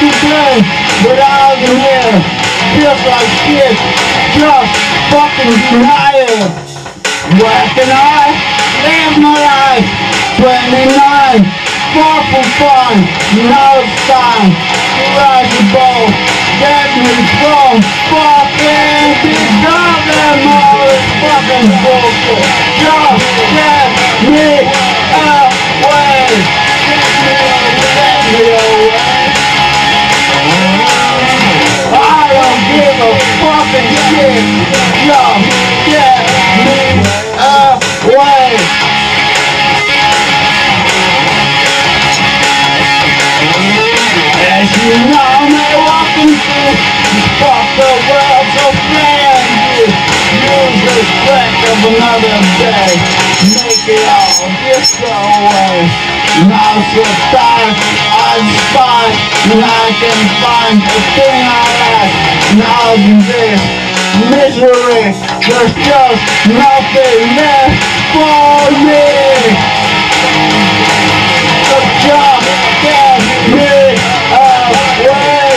to play, but I was here. Feels like shit, just fucking deny it. Where can I live my life? 29, far from fun. Now it's time to rise the boat. Get me from fucking become them all this fucking bullshit. Just get me away. Get me away. I don't give a fucking shit. Just get me away. As you know me walking through this fucker world so brand new. Use the strength of another day. Make it all just go away. Now so tired, I'm fine, and I can find the thing I like. Now in this misery, there's just nothing left for me. So just get me away.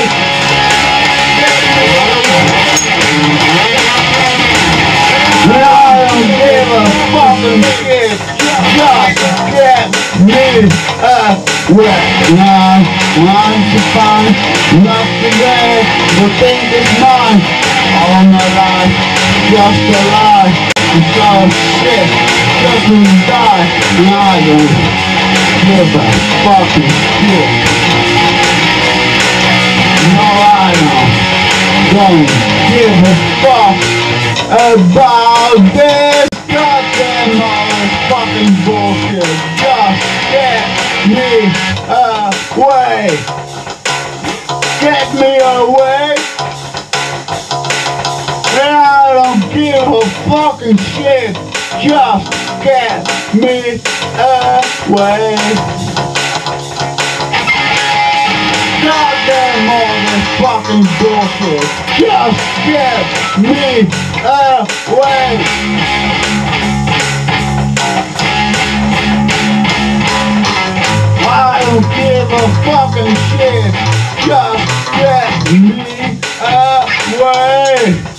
And I don't give a fucking shit. Just get me away. Now I'm to find nothing there. The thing is mine. All my life, just a lie. It's all shit. Just when you die. And I don't give a fucking shit. No, I don't give a fuck about this goddamn motherfucking bullshit. Just get me away. Get me away. And I don't give a fucking shit. Just get me away. Goddamn all this fucking bullshit. Just get me away. I don't give a fucking shit. Just get me away.